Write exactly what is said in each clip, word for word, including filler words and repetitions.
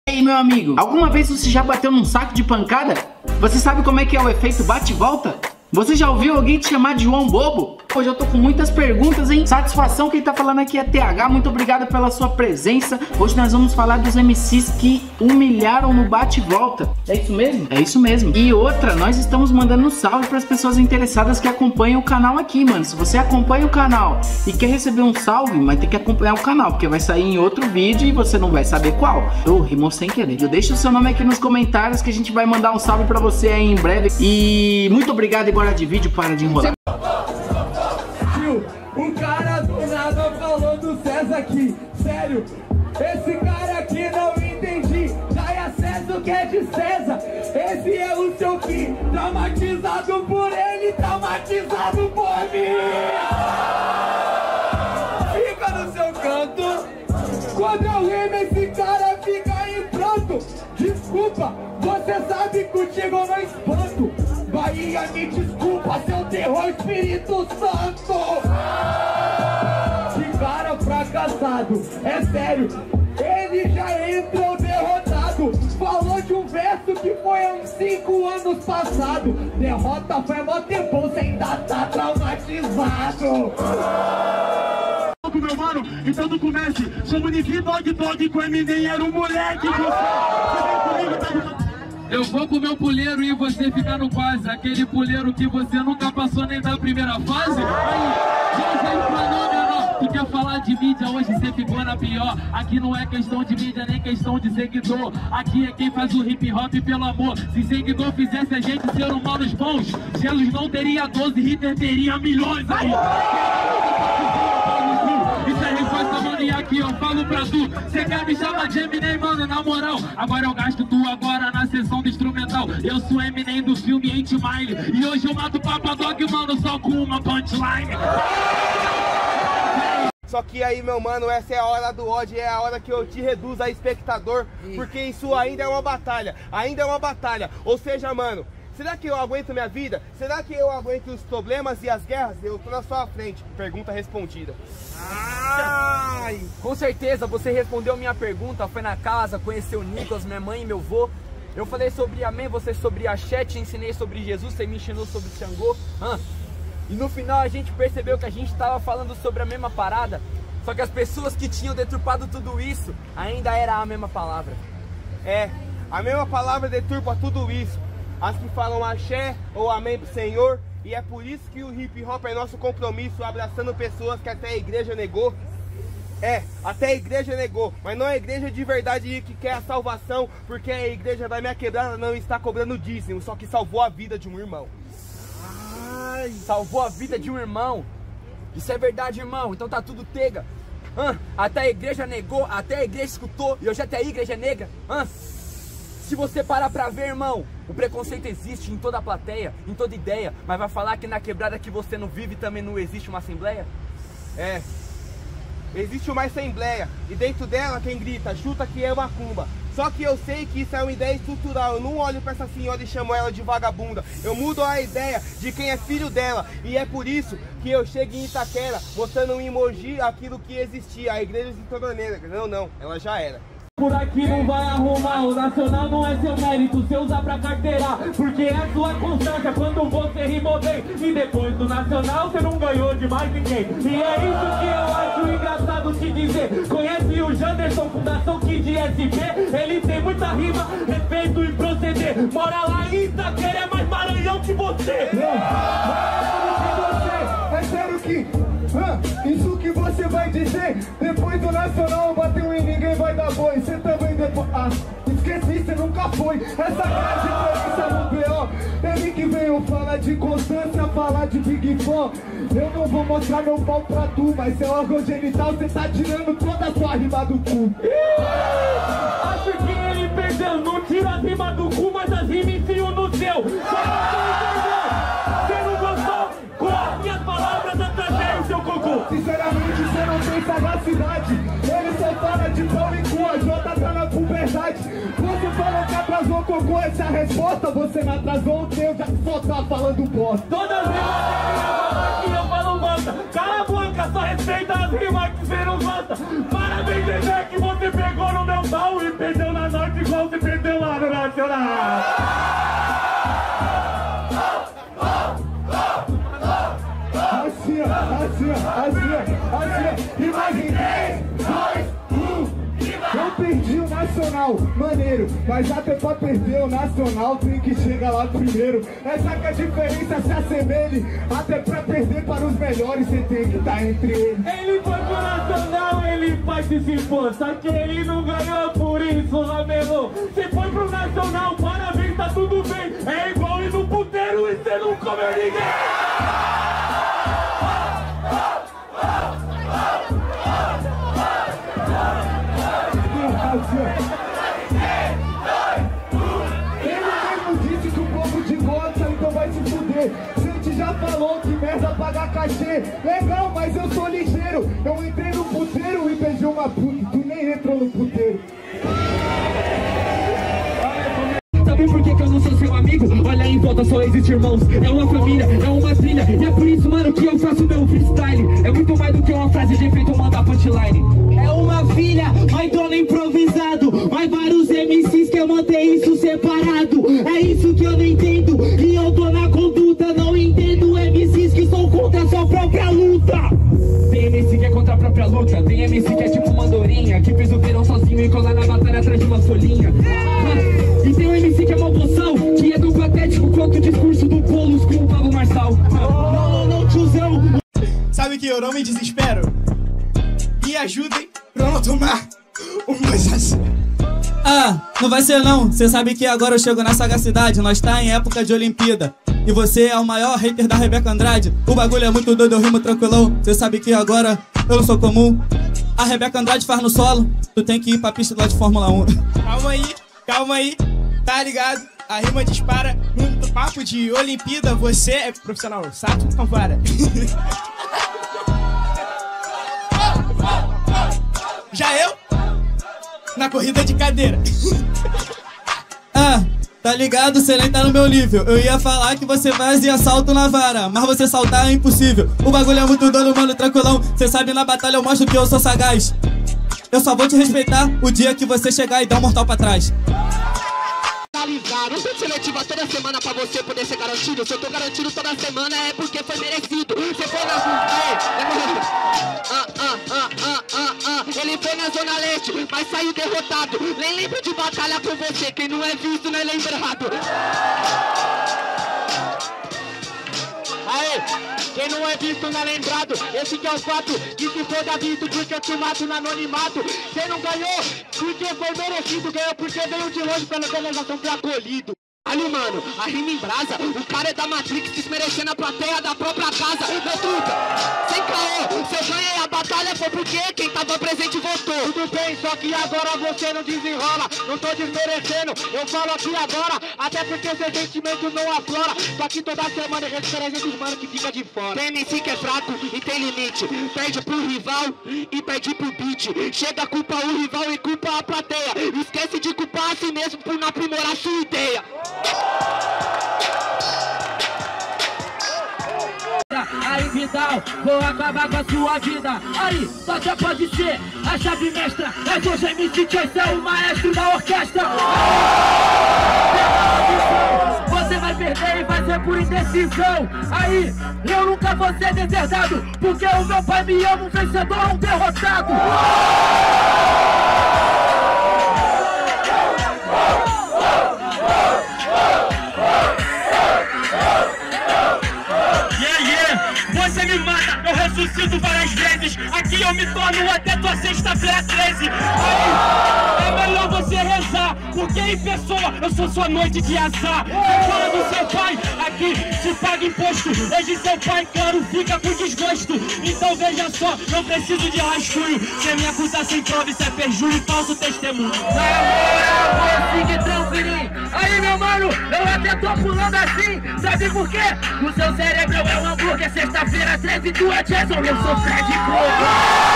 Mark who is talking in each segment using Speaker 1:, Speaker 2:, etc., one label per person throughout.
Speaker 1: E aí, meu amigo, alguma vez você já bateu num saco de pancada? Você sabe como é que é o efeito bate e volta? Você já ouviu alguém te chamar de João Bobo? Hoje eu tô com muitas perguntas, hein? Satisfação, quem tá falando aqui é T H, muito obrigado pela sua presença. Hoje nós vamos falar dos M Cs que humilharam no bate e volta. É isso mesmo? É isso mesmo. E outra, nós estamos mandando um salve para as pessoas interessadas que acompanham o canal aqui, mano. Se você acompanha o canal e quer receber um salve, vai ter que acompanhar o canal, porque vai sair em outro vídeo e você não vai saber qual. Eu rimou sem querer. Eu deixo o seu nome aqui nos comentários que a gente vai mandar um salve para você aí em breve. E muito obrigado, agora de vídeo, para de enrolar.
Speaker 2: O cara do nada falou do César aqui. Sério, esse cara aqui não entendi. Já é César o que é de César. Esse é o seu fim. Traumatizado por ele, traumatizado por mim. Fica no seu canto. Quando eu rimo, esse cara fica em pranto. Desculpa, você sabe que contigo eu não espanto. Bahia, me desculpa, seu terror, Espírito Santo. Que cara fracassado, é sério, ele já entrou derrotado. Falou de um verso que foi há uns cinco anos passado. Derrota foi mó tempo, você ainda tá traumatizado. Meu mano, então do comece, somos Nick Dog Dog com Eminem, era um moleque. Você, você vem comigo, tá?
Speaker 3: Eu vou com meu puleiro e você ficar no quase. Aquele puleiro que você nunca passou nem da primeira fase. Aí, já veio pra nome, não. Tu quer falar de mídia, hoje você ficou na pior. Aqui não é questão de mídia, nem questão de seguidor. Aqui é quem faz o hip hop pelo amor. Se seguidor fizesse a gente ser humanos bons, Jesus não teria doze, Hitler teria milhões. Aí, isso é resposta, mano, e aqui eu falo pra tu. Cê quer me chamar de Eminem, mano, na moral. Agora eu gasto tu agora na sessão do instrumental. Eu sou Eminem do filme eight Mile. E hoje eu mato o Papa Dog, mano, só com uma punchline.
Speaker 4: Só que aí, meu mano, essa é a hora do ódio, é a hora que eu te reduzo a espectador. Porque isso ainda é uma batalha, ainda é uma batalha. Ou seja, mano, será que eu aguento minha vida? Será que eu aguento os problemas e as guerras? Eu tô na sua frente. Pergunta respondida.
Speaker 5: Ai, com certeza você respondeu minha pergunta. Foi na casa, conheceu o Nicolas, minha mãe e meu vô. Eu falei sobre amém, você sobre axé, te ensinei sobre Jesus, você me ensinou sobre Xangô. Ah, e no final a gente percebeu que a gente tava falando sobre a mesma parada. Só que as pessoas que tinham deturpado tudo isso ainda era a mesma palavra.
Speaker 4: É, a mesma palavra deturpa tudo isso. As que falam axé ou amém pro Senhor. E é por isso que o hip hop é nosso compromisso, abraçando pessoas que até a igreja negou. É, até a igreja negou, mas não é a igreja de verdade que quer a salvação, porque a igreja da minha quebrada não está cobrando dízimo, só que salvou a vida de um irmão.
Speaker 5: Ai, salvou a vida de um irmão. Isso é verdade, irmão, então tá tudo tega. Ah, até a igreja negou, até a igreja escutou, e hoje até a igreja é negra. Ah, se você parar pra ver, irmão, o preconceito existe em toda a plateia, em toda ideia, mas vai falar que na quebrada que você não vive também não existe uma assembleia?
Speaker 4: É, existe uma assembleia, e dentro dela quem grita, chuta que é macumba. Só que eu sei que isso é uma ideia estrutural, eu não olho pra essa senhora e chamo ela de vagabunda. Eu mudo a ideia de quem é filho dela, e é por isso que eu chego em Itaquera, mostrando um emoji aquilo que existia, a igreja se tornou negra. Não, não, ela já era.
Speaker 2: Por aqui não vai arrumar, o nacional não é seu mérito, você usa pra carteirar, porque é sua constância quando você rimou bem. E depois do nacional você não ganhou de mais ninguém. E é isso que eu acho engraçado te dizer. Conhece o Janderson, Fundação Kid S P? Ele tem muita rima, respeito e proceder. Mora lá em Itaquera, é mais Maranhão que você. É sério que ah, isso que você vai dizer? Depois do nacional bateu em ninguém vai dar boi. Você também depois... Ah, esqueci, você nunca foi. Essa cara de entrevista no B O. Ele que veio falar de constância, falar de Big Fun. Eu não vou mostrar meu pau pra tu, mas seu órgão genital você tá tirando toda a sua rima do cu. Acho que ele perdeu, não tira as rimas do cu, mas as rimas enfiam no seu. Você não gostou? Com as minhas palavras atrasei o seu cocô. Sinceramente você não tem sagacidade. Ele só fala de pau e cu, a Jota tá na puberdade. Você falou que atrasou cocô, essa é a resposta. Você não atrasou o teu, já só tá falando bosta. Todas as rimas que eu falo bosta. Cala a boca, só respeita as rimas que você não gosta. Parabéns, Dedé, que você pegou no meu pau e perdeu na norte. igual você perdeu lá no Nacional. Assim, assim, assim, assim. Imagem três, dois, um. Eu perdi o Nacional, maneiro. Mas até pra perder o Nacional tem que chegar lá primeiro. Essa que a diferença se assemelhe. Até pra perder para os melhores você tem que estar entre eles. Ele foi pro Nacional, ele participou. Só que ele não ganhou, por isso lamelou. Você foi pro Nacional, parabéns, tá tudo bem. É igual ir no puteiro e você não comeu ninguém. Ele mesmo disse que o povo de gosta, então vai se fuder. Gente já falou que merda pagar cachê. Legal, mas eu sou ligeiro. Eu entrei no puteiro e beijei uma puta. Tu nem entrou no puteiro.
Speaker 3: Sabe por que que eu não sou seu amigo? Olha em volta, só existe irmãos. É uma família, é uma trilha. E é por isso, mano, que eu faço meu freestyle. É muito mais do que uma frase de efeito, manda punchline.
Speaker 6: É uma filha, mãe dona improvisado. Mas vários M Cs que eu mantenho isso separado. É isso que eu não entendo. E eu tô na conduta, não entendo M Cs que são contra a sua própria luta.
Speaker 3: Tem M C que é contra a própria luta. Tem M C que é tipo uma andorinha, que fez o verão sozinho e cola na batalha atrás de uma folhinha. E tem um M C que é malboção, que é tão patético quanto o discurso do Boulos com o Pablo Marçal.
Speaker 6: Não, não, não, tiozão.
Speaker 7: Sabe que eu não me desespero? Me ajudem pra não tomar umas assim.
Speaker 8: Ah, não vai ser não. Cê sabe que agora eu chego na sagacidade. Nós tá em época de Olimpíada. E você é o maior hater da Rebeca Andrade. O bagulho é muito doido, eu rimo tranquilão. Cê sabe que agora eu não sou comum. A Rebeca Andrade faz no solo. Tu tem que ir pra pista lá de Fórmula um.
Speaker 7: Calma aí, calma aí. Tá ligado? A rima dispara. No papo de Olimpíada, você é profissional. Sabe? Não para. Já eu, na corrida de cadeira.
Speaker 8: Ah, tá ligado? Cê nem tá no meu nível. Eu ia falar que você fazia salto na vara, mas você saltar é impossível. O bagulho é muito doido, mano, tranquilão. Cê sabe, na batalha eu mostro que eu sou sagaz. Eu só vou te respeitar o dia que você chegar e dar um mortal pra trás.
Speaker 6: Não tem seletiva toda semana pra você poder ser garantido. Se eu tô garantido toda semana é porque foi merecido. Você foi na zona... Ah, ah, ah, ah, ah, ah. Ele foi na zona leste, mas saiu derrotado. Nem lembro de batalha com você. Quem não é visto não é lembrado. Aê, quem não é visto não é lembrado. Esse que é o fato de se for visto porque eu te mato no anonimato. Quem não ganhou porque foi merecido. Ganhou porque veio de longe pela organização foi acolhido. Ali, mano, a rima em brasa. O cara é da Matrix desmerecendo a plateia da própria casa. Meu truta, sem caô. Se eu ganhei a batalha foi porque quem tava presente votou. Tudo bem, só que agora você não desenrola. Não tô desmerecendo, eu falo aqui agora. Até porque seu sentimento não aflora. Só que toda semana é referência dos mano que fica de fora. Tem M C que é fraco e tem limite. Perde pro rival e perde pro beat. Chega a culpa o rival e culpa a plateia. Esquece de culpar a si mesmo por não aprimorar sua ideia.
Speaker 3: Aí, Vidal, vou acabar com a sua vida. Aí, só já pode ser a chave mestra. É hoje M C Chase, é o maestro da orquestra. Você vai perder e vai ser por indecisão. Aí, eu nunca vou ser deserdado, porque o meu pai me ama, um vencedor, um derrotado. Você me mata, eu ressuscito várias vezes. Aqui eu me torno até tua sexta-feira treze. Aí, é melhor você rezar, porque em pessoa eu sou sua noite de azar. Você fala do seu pai, aqui se paga imposto. Hoje seu pai, claro, fica com desgosto. Então veja só, não preciso de rascunho. Se me acusar sem prova, isso é perjúrio e falso testemunho. Na moral, vou seguir tranquilinho. Aí, meu mano, eu até tô pulando assim. Sabe por quê? O seu cérebro é um hambúrguer. Sexta-feira treze, tu é Jason, eu sou Fred Krueger.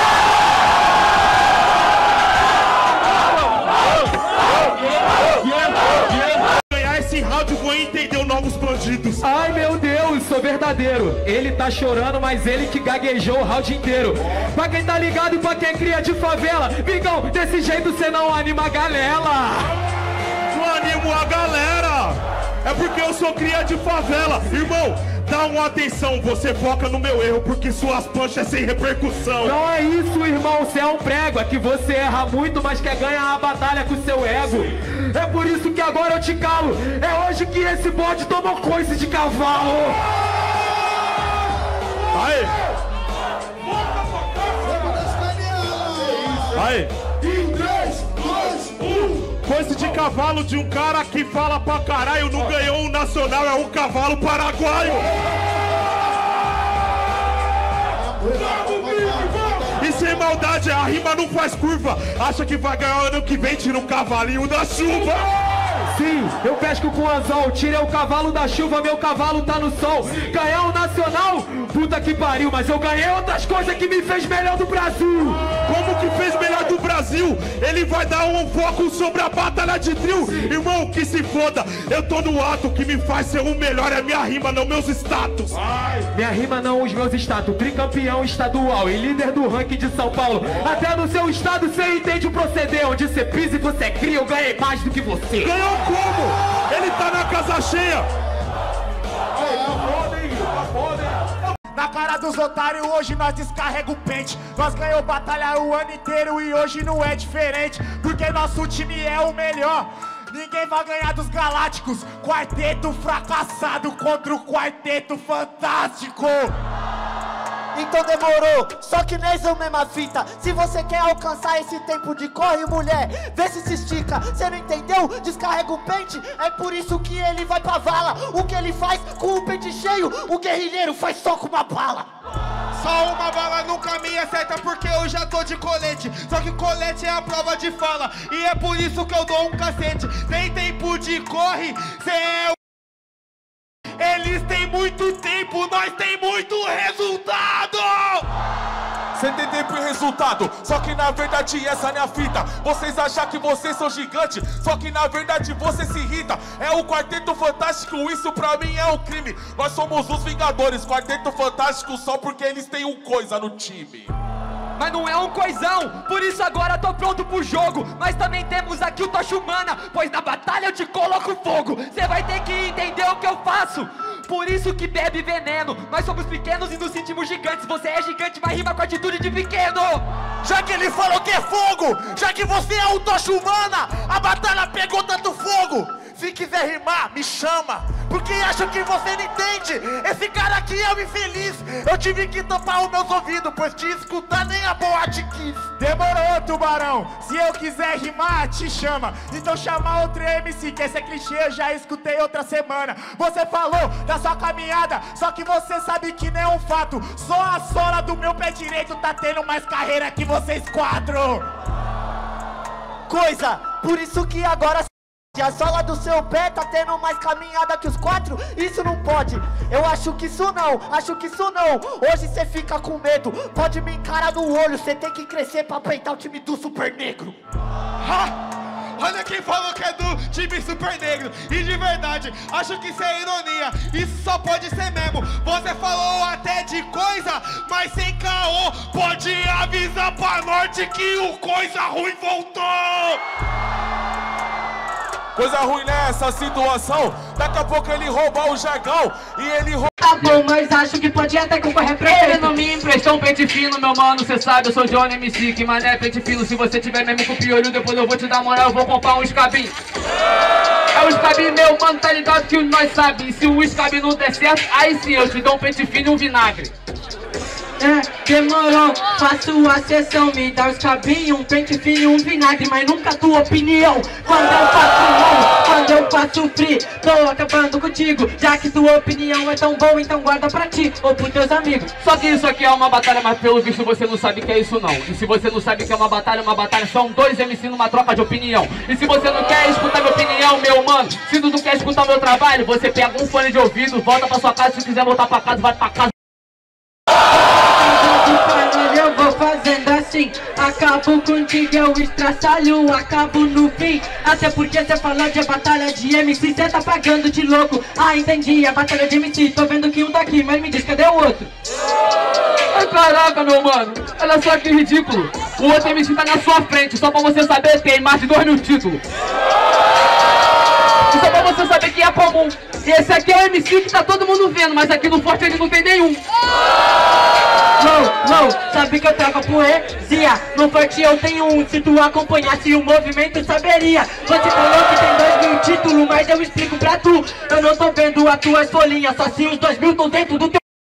Speaker 2: Ganhar esse round, vou entender novos bandidos.
Speaker 5: Ai meu Deus, sou verdadeiro. Ele tá chorando, mas ele que gaguejou o round inteiro. Pra quem tá ligado, pra quem cria de favela, Vigão, desse jeito cê não anima a galera.
Speaker 9: É porque eu sou cria de favela. Irmão, dá uma atenção, você foca no meu erro, porque suas punchas é sem repercussão.
Speaker 5: Não é isso, irmão, você é um prego. É que você erra muito, mas quer ganhar a batalha com seu ego. É por isso que agora eu te calo. É hoje que esse bode tomou coice de cavalo.
Speaker 9: Aí. Aí. três, dois, um. Coice de cavalo de um cara que fala pra caralho. Não ganhou um nacional, é um cavalo paraguaio. E sem maldade, a rima não faz curva. Acha que vai ganhar ano que vem, tira um cavalinho da chuva.
Speaker 5: Sim, eu pesco com anzol, tirei o cavalo da chuva, meu cavalo tá no sol. Ganhar o nacional? Puta que pariu, mas eu ganhei outras coisas que me fez melhor do Brasil.
Speaker 9: Como que fez melhor do Brasil? Ele vai dar um foco sobre a batalha de trio. Irmão, que se foda, eu tô no ato. Que me faz ser o melhor é minha rima, não meus status.
Speaker 5: Minha rima não os meus status, tricampeão estadual e líder do ranking de São Paulo. Até no seu estado cê entende o proceder. Onde cê pisa e você cria, eu ganhei mais do que você.
Speaker 9: Ganhou como? Ele tá na casa cheia.
Speaker 6: Na cara dos otários hoje nós descarrega o pente. Nós ganhou batalha o ano inteiro e hoje não é diferente. Porque nosso time é o melhor. Ninguém vai ganhar dos galácticos. Quarteto fracassado contra o quarteto fantástico.
Speaker 10: Então demorou, só que nessa é a mesma fita. Se você quer alcançar esse tempo de corre, mulher, vê se se estica. Cê não entendeu? Descarrega o pente. É por isso que ele vai pra vala. O que ele faz com o pente cheio, o guerrilheiro faz só com uma bala.
Speaker 4: Só uma bala nunca me acerta porque eu já tô de colete. Só que colete é a prova de fala e é por isso que eu dou um cacete. Tem tempo de corre, cê é o... Eles têm muito tempo, nós tem muito resultado!
Speaker 9: Cê tem tempo e resultado, só que na verdade essa não é a fita. Vocês acham que vocês são gigantes, só que na verdade você se irrita. É o Quarteto Fantástico, isso pra mim é um crime. Nós somos os Vingadores, Quarteto Fantástico só porque eles têm um coisa no time.
Speaker 5: Mas não é um coisão, por isso agora tô pronto pro jogo. Mas também temos aqui o Tocha Humana, pois na batalha eu te coloco fogo. Cê vai ter que entender o que eu faço. Por isso que bebe veneno. Nós somos pequenos e nos sentimos gigantes. Você é gigante, mas rima com atitude de pequeno.
Speaker 6: Já que ele falou que é fogo, já que você é o Tocha Humana, a batalha pegou tanto fogo. Se quiser rimar, me chama, porque acho que você não entende. Esse cara aqui é um infeliz. Eu tive que tampar os meus ouvidos, pois te escutar nem a boate quis. Demorou, tubarão. Se eu quiser rimar, te chama. Então chama outro M C, que esse é clichê, eu já escutei outra semana. Você falou da sua caminhada, só que você sabe que não é um fato. Só a sola do meu pé direito tá tendo mais carreira que vocês quatro.
Speaker 10: Coisa, por isso que agora... a sola do seu pé tá tendo mais caminhada que os quatro? Isso não pode. Eu acho que isso não, acho que isso não. Hoje cê fica com medo, pode me encarar no olho. Cê tem que crescer pra peitar o time do Super Negro.
Speaker 4: Ha! Olha quem falou que é do time Super Negro. E de verdade, acho que isso é ironia. Isso só pode ser mesmo. Você falou até de coisa, mas sem caô. Pode avisar pra norte que o coisa ruim voltou.
Speaker 9: Coisa ruim nessa situação, daqui a pouco ele rouba o jargão e ele rouba...
Speaker 11: Tá bom, mas acho que pode até concorrer pra ele.
Speaker 3: Ele não me emprestou um pente fino, meu mano, cê sabe, eu sou Johnny M C. Que mané pente fino, se você tiver mesmo com o piolho, depois eu vou te dar moral, eu vou comprar um scabin. É o scabin, meu mano, tá ligado que nós sabe. E se o scabin não der certo, aí sim eu te dou um pente fino e um vinagre.
Speaker 11: É, demorou, faço a sessão, me dá um escabinho, um pente fino e um vinagre, mas nunca tua opinião. Quando eu faço mal, quando eu faço free, tô acabando contigo. Já que tua opinião é tão boa, então guarda pra ti ou pros teus amigos.
Speaker 3: Só que isso aqui é uma batalha, mas pelo visto você não sabe que é isso não. E se você não sabe que é uma batalha, uma batalha são dois M C numa troca de opinião. E se você não quer escutar minha opinião, meu mano, se tu não quer escutar meu trabalho, você pega um fone de ouvido, volta pra sua casa. Se quiser voltar pra casa, vai pra casa.
Speaker 11: Eu vou fazendo assim, acabo contigo, eu estraçalho, acabo no fim. Até porque cê falou de batalha de M C, cê tá pagando de louco. Ah, entendi, a batalha de M C, tô vendo que um tá aqui, mas me diz, cadê o outro?
Speaker 3: Ai, caraca, meu mano, olha só que ridículo. O outro M C tá na sua frente, só pra você saber, tem mais de dois mil títulos. E só pra você saber que a
Speaker 11: comum. E esse aqui é o M C que tá todo mundo vendo, mas aqui no Forte ele não tem nenhum. Low, low, sabe que eu trago a poesia. No Forte eu tenho um, se tu acompanhasse o movimento saberia. Você falou que tem dois mil títulos, mas eu explico pra tu. Eu não tô vendo as tuas folhinhas, só se os dois mil estão dentro do teu...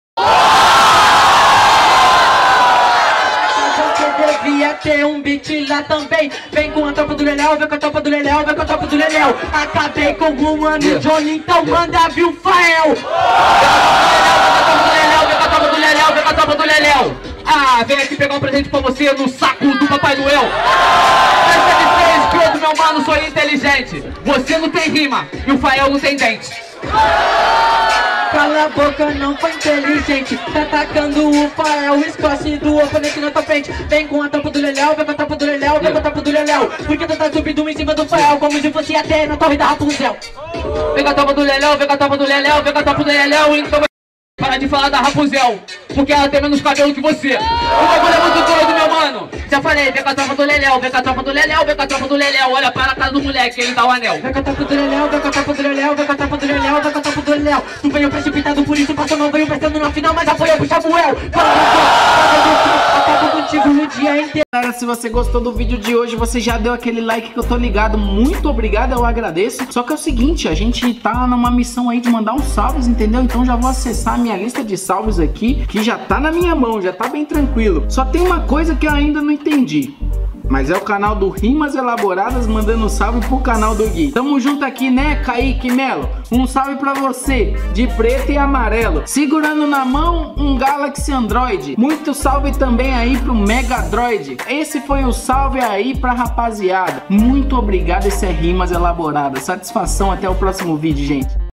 Speaker 11: Devia ter um beat lá também. Vem com a tropa do Leléu, vem com a tropa do Leléu, vem com a tropa do Leléu. Acabei com o mano yeah. Johnny, então yeah. Manda vir o Fael. Vem com a tropa do Leléu, vem com a tropa do Leléu, vem com a tropa do Leléu. Ah, vem aqui pegar um presente pra você no saco do Papai Noel. Deixa de ser escroto, meu mano, sou inteligente. Você não tem rima e o Fael não tem dente. Cala a boca, não foi inteligente. Tá atacando o Fael, escoce do oponente na tua frente. Vem com a tampa do Leléu, vem com a tampa do Leléu, vem com a tampa do Leléu. Porque tu tá subindo em cima do Fael, como se fosse até na torre da Rapunzel. Vem com a tampa do Leléu, vem com a tampa do Leléu, vem com a tampa do Leléu. Então para de falar da Rapunzel, porque ela tem menos cabelo que você. O bagulho é muito doido, meu mano. Já falei, vem com a tropa do Leléu, vem com a tropa do Leléu, vem com a tropa do Leléu. Olha para a cara do moleque, ele dá o anel. Vem com a tropa do Leléu, vem com a tropa do Leléu, vem com a tropa do Leléu, vem com a tropa do Leléu. Tu veio precipitado, por isso passou, não veio pensando na final, mas apoiou pro Samuel. Acabo contigo no dia inteiro.
Speaker 1: Galera, se você gostou do vídeo de hoje, você já deu aquele like que eu tô ligado. Muito obrigado, eu agradeço. Só que é o seguinte, a gente tá numa missão aí de mandar uns salves, entendeu? Então já vou acessar a minha lista de salves aqui, que já tá na minha mão, já tá bem tranquilo. Só tem uma coisa que eu ainda não entendi, mas é o canal do Rimas Elaboradas mandando um salve pro canal do Gui. Tamo junto aqui, né, Kaique Melo? Um salve pra você, de preto e amarelo. Segurando na mão um Galaxy Android. Muito salve também aí pro Mega Droid. Esse foi o salve aí pra rapaziada. Muito obrigado, esse é Rimas Elaboradas. Satisfação, até o próximo vídeo, gente.